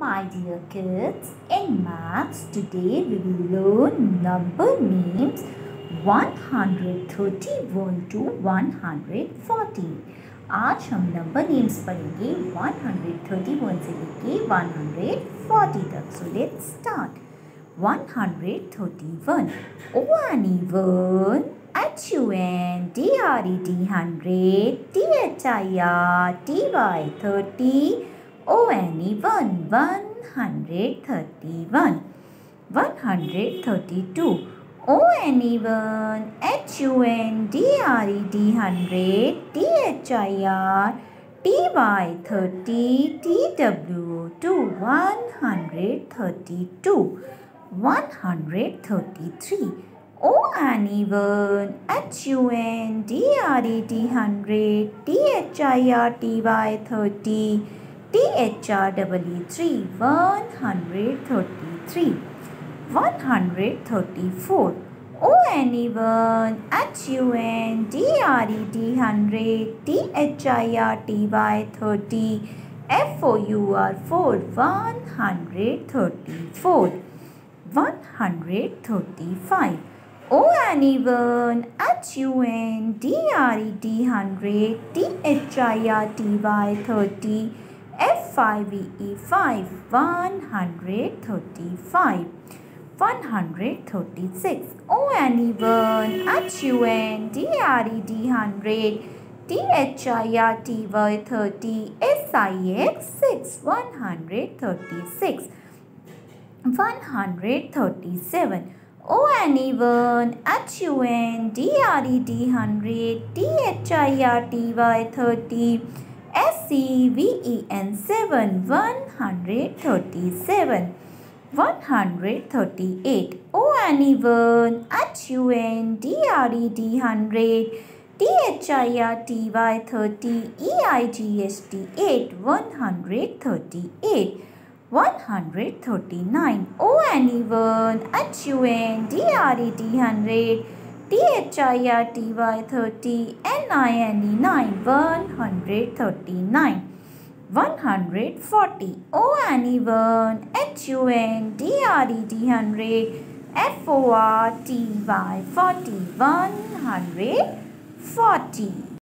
My dear kids, in maths today we will learn number names 131 to 140. आज हम number names पढ़ेंगे 131 से लेके 140 तक. So let's start. 131. O-N-E-1, H-U-N-D-R-E-D 100, T-H-I-R-T-Y 30, O-N-E-1, 131. 132. O-N-E-1, H-U-N-D-R-E-D 100, T-H-I-R-T-Y 30, T-W-2 132. 133. O-N-E-1, H-U-N-D-R-E-D 100, T-H-I-R-T-Y 30, T-H-R-E-E-3 133. 134. O-N-E-1, H-U-N-D-R-E-D 100, T-H-I-R-T-Y 30, F-O-U-R 4 134. 135. O-N-E-1, H-U-N-D-R-E-D 100, T-H-I-R-T-Y 30, F-5-E-E 5 135. 136. O-N-E-1, H-U-N-D-R-E-D 100, T-H-I-R-T-Y 30, S-I-X 6 136. 137. O-N-E-1, H-U-N-D-R-E-D 100, T-H-I-R-T-Y 30, S-E-V-E-N 7 137. 138. O-N-E-1, H-U-N-D-R-E-D 100, T-H-I-R-T-Y 30, E-I-G-H-T 8 138. 139. O-N-E-1, H-U-N-D-R-E-D 100, T-H-I-R-T-Y 30, N-I-N-E 9 139. 140. O-N-E-1, H-U-N-D-R-E-D 100, F-O-R-T-Y 40 140.